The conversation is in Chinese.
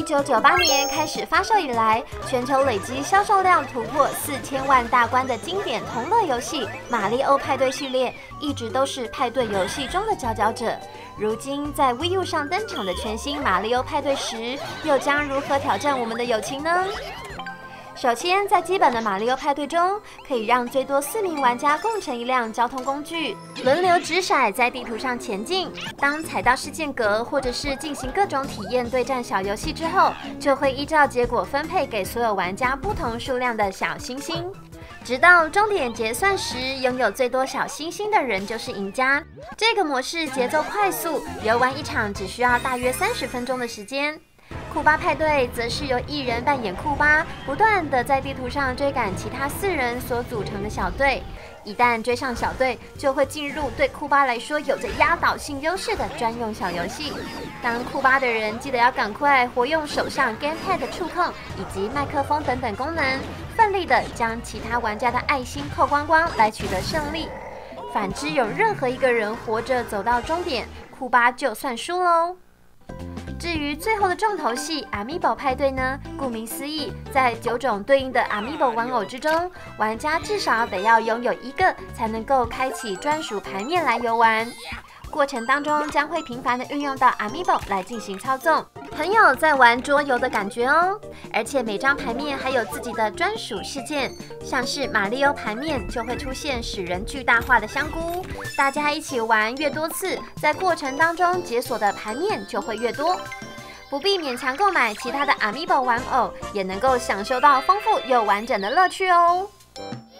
1998年开始发售以来，全球累积销售量突破4000万大关的经典同乐游戏《马里欧派对》系列，一直都是派对游戏中的佼佼者。如今在 Wii U 上登场的全新《马里欧派对10》，又将如何挑战我们的友情呢？首先，在基本的马里奥派对中，可以让最多4名玩家共乘一辆交通工具，轮流掷骰在地图上前进。当踩到事件格，或者是进行各种体验对战小游戏之后，就会依照结果分配给所有玩家不同数量的小星星。直到终点结算时，拥有最多小星星的人就是赢家。这个模式节奏快速，游玩一场只需要大约30分钟的时间。库巴派对则是由1人扮演库巴，不断地在地图上追赶其他4人所组成的小队。一旦追上小队，就会进入对库巴来说有着压倒性优势的专用小游戏。当库巴的人记得要赶快活用手上 Gamepad 的触控以及麦克风等等功能，奋力地将其他玩家的爱心扣光光，来取得胜利。反之，有任何一个人活着走到终点，库巴就算输喽。至于最后的重头戏 Amiibo 派对呢，顾名思义，在9种对应的 Amiibo 玩偶之中，玩家至少得要拥有1个，才能够开启专属牌面来游玩。过程当中将会频繁的运用到 Amiibo 来进行操纵，很有在玩桌游的感觉哦。而且每张牌面还有自己的专属事件，像是马里欧牌面就会出现使人巨大化的香菇，大家一起玩越多次，在过程当中解锁的牌面就会越多。不必勉强购买其他的 Amiibo 玩偶，也能够享受到丰富又完整的乐趣哦。